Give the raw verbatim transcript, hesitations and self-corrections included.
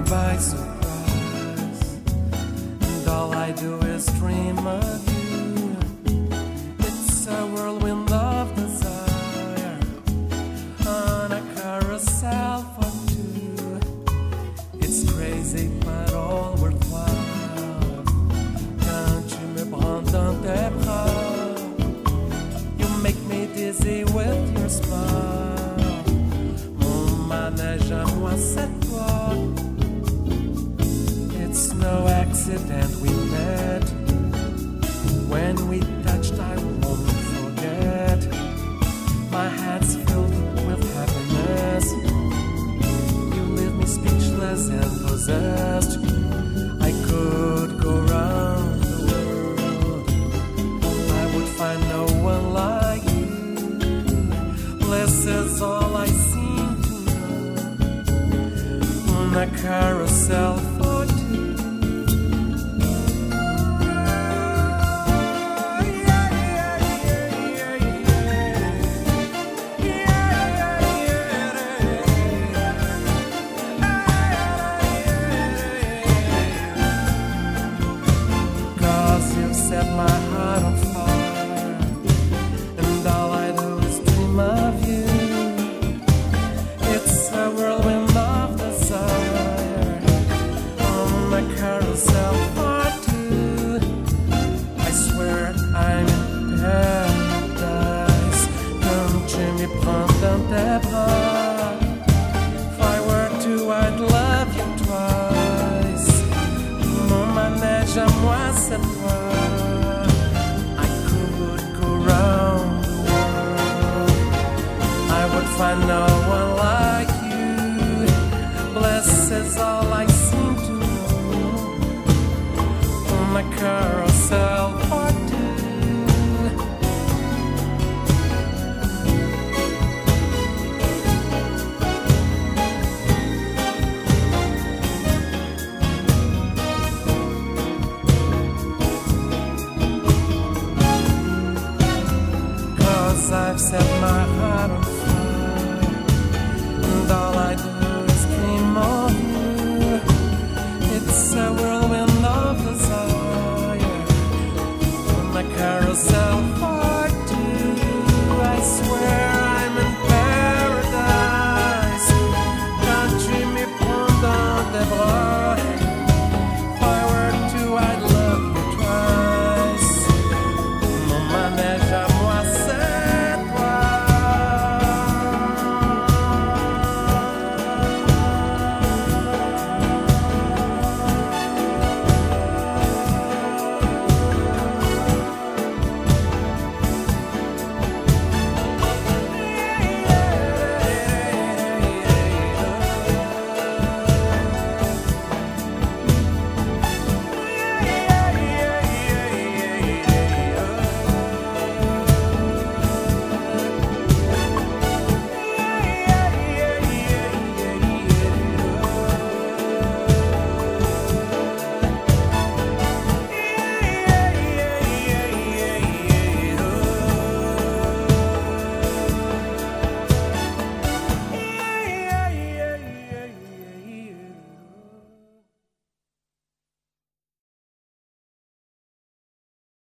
by surprise, and all I do is dream of you. It's a whirlwind of desire on a carousel for two. It's crazy but all worthwhile. Quand tu me prends dans tes bras, you make me dizzy with your smile. Mon manège à moi c'est toi. It's no accident we met. When we touched I won't forget. My heart's filled with happiness. You leave me speechless and possessed. I could go round the world, I would find no one like you. Bliss is all I seem to know. On a carousel for two. Set my heart on fire, and all I do is dream of you. It's a whirlwind of desire on a carousel for two. I swear I'm in paradise. Come tu me prends dans tes bras. If I were to, I'd love you twice. Mon manège à moi c'est toi. I know